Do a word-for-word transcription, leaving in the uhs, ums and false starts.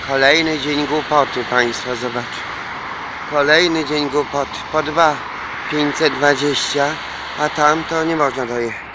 Kolejny dzień głupoty, Państwo zobaczą. Kolejny dzień głupoty. Po dwa pięćset dwadzieścia, a tam to nie można dojechać.